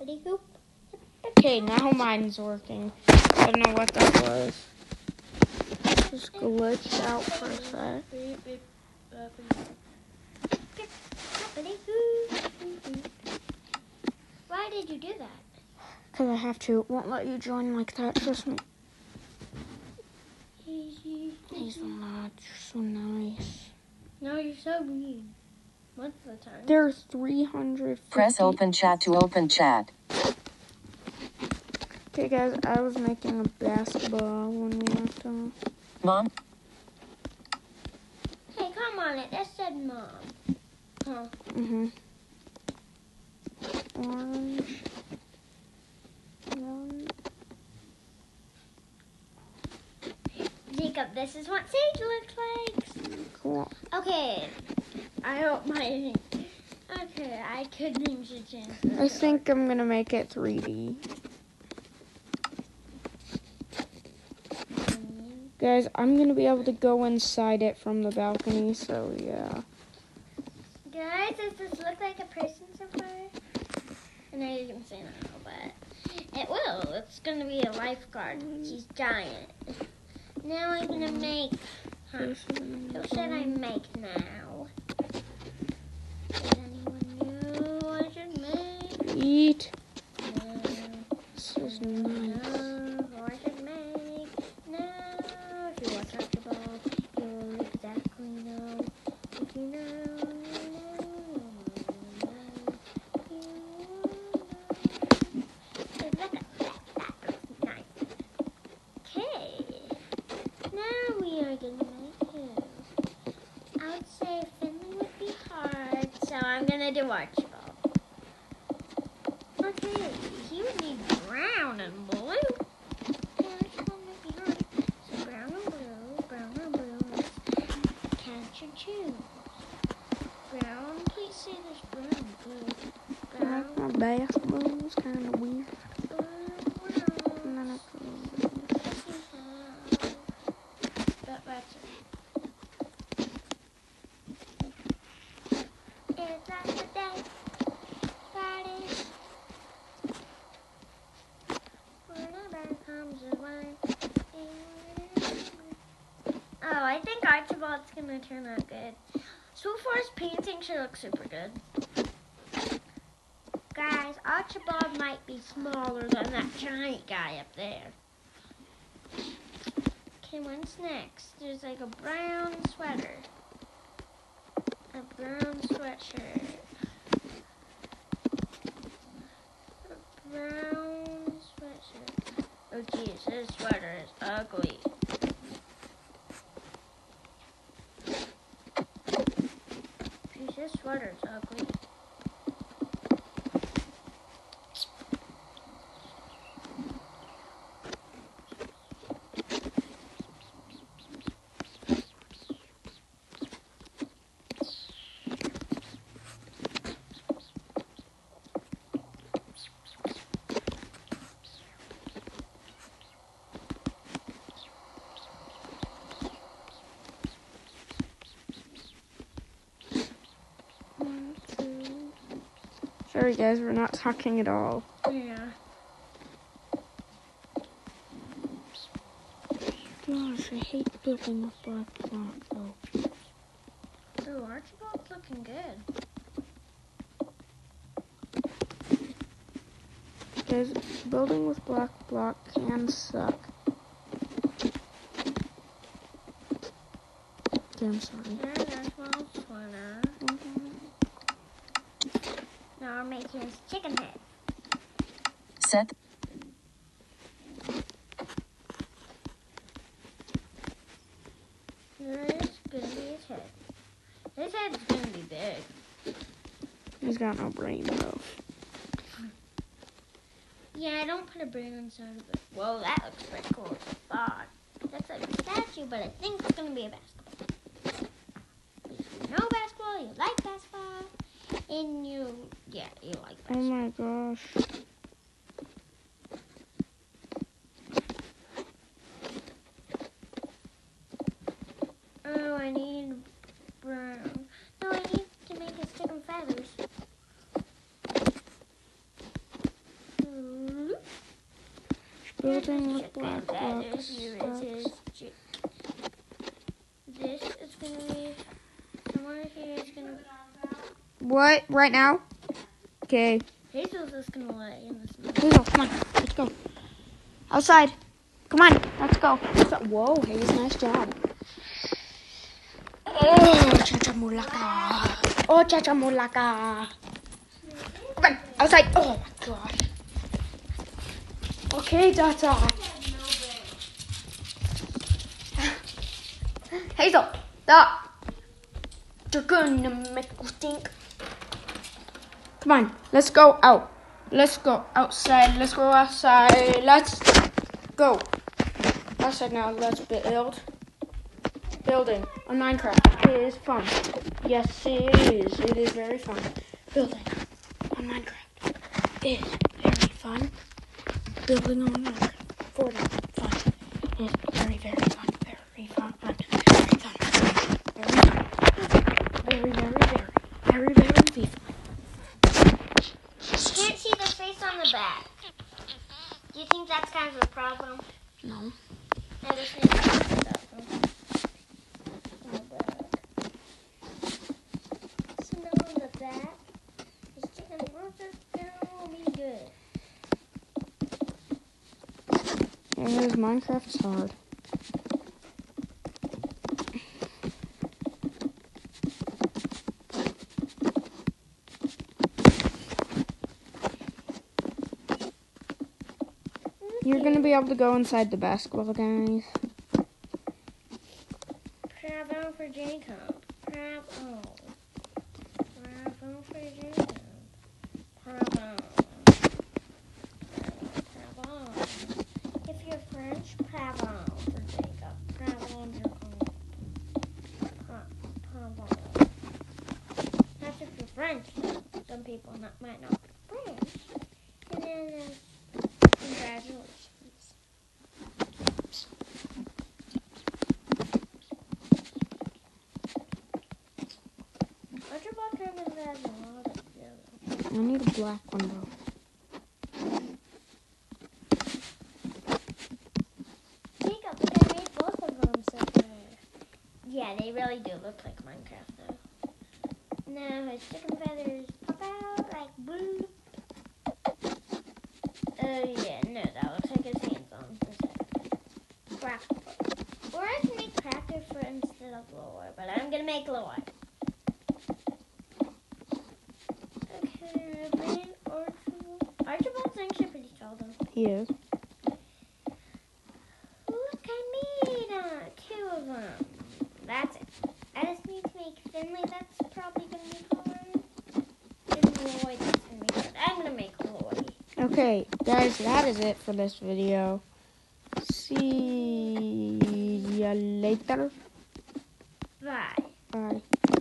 Hoppity hoop. Okay, now mine's working. I don't know what that was. Just glitched out for a sec. Hoppity hoop. Why did you do that? Because I have to. It won't let you join like that. Trust me. He's not. You're so nice. No, you're so mean. What's the time? There are 350. Press open chat to open chat. Okay, guys, I was making a basketball when we left off. Mom, Hey, come on it. That said mom. Huh? Orange. Yellow. Jacob, this is what Sage looks like. Cool. Okay. I hope my... Okay, I could change the chances. I think I'm going to make it 3D. Guys, I'm going to be able to go inside it from the balcony, so yeah. Guys, does this look like a person so far? I know you can say no, but it will. It's going to be a lifeguard. She's giant. Now I'm going to make... Who should I make now? Does anyone know what I should make? Eat. No. This is nice. What I should make now? If you watch Archibald, you'll exactly know. If you know, you know. Nice. Okay. Now we are gonna make who? I would say Finley would be hard, so I'm gonna do Archibald. Okay, he would need brown and blue. Okay, Archibald might be hard. So brown and blue, brown and blue. Can't you choose? Brown, please say there's brown and blue. Brown, My basketball is kind of weird. And then I That's it. It's not the day. Friday. Whenever comes around. Oh, I think Archibald's gonna turn out good. So far, his painting should look super good. Guys, Archibald might be smaller than that giant guy up there. Okay, what's next? There's like a brown sweater. A brown sweatshirt. A brown sweatshirt. Oh geez, his sweater is ugly. Geez, his sweater is ugly. Sorry guys, we're not talking at all. Yeah. Gosh, I hate building with black block though. Oh, Archibald's looking good. Guys, building with black block can suck. Okay, I'm sorry. There's Archibald's sweater. Now I'm making his chicken head. set. There's gonna be his head. His head's gonna be big. He's got no brain though. Yeah, I don't put a brain inside of it. Whoa, that looks pretty cool. It's a thought. That's like a statue, but I think it's gonna be a basketball. If you know basketball, you like basketball, and you like basketball. Oh my gosh. Oh, I need brown. No, I need to make his chicken feathers. Building with black Feather. blocks. Here is his chick. This is gonna be. Somewhere here is gonna. What? Right now? Okay. Hazel's just gonna lay in the snow. Hazel, come on. Let's go. Outside. Come on. Let's go. Whoa, Hazel, nice job. Oh, chachamulaka. Oh, chachamulaka. Run. Outside. Oh, my gosh. Okay, Dada. Hazel, stop. You're gonna make me stink. Come on, let's go out. Let's go outside. Let's go outside. Let's go outside now. Let's build. Building on Minecraft is fun. Yes, it is. It is very fun. Building on Minecraft is very fun. Building on Minecraft. Fortnite fun. It's very, very fun. Very fun. Very fun. Very, very, very, very, very fun. Can't see the face on the back. Do you think that's kind of a problem? No. I just need to put that on the back. Snow on the back. It's chicken burgers. It'll be good. Because Minecraft's hard. You're gonna be able to go inside the basketball, guys. Bravo for Jacob. Bravo. Bravo for Jacob. Bravo. Bravo. If you're French, bravo for Jacob. Bravo, Jacob. Bravo. That's if you're French. Some people might not be French. And then, congratulations. I need a black one though. Jacob, I made both of them so far. Yeah, they really do look like Minecraft though. Now his chicken feathers pop out like blue. Oh yeah, no, that looks like his hands on his head. Cracker. Or I can make cracker for instead of lore, but I'm gonna make lore. Okay, I made Archibald. Archibald's actually pretty tall though. He is. Look, I made 2 of them. That's it. I just need to make Finley. That's probably going to be hard. And Lloyd, that's going to be hard. I'm going to make Lloyd. Okay, guys, that is it for this video. See ya later. Bye. Bye.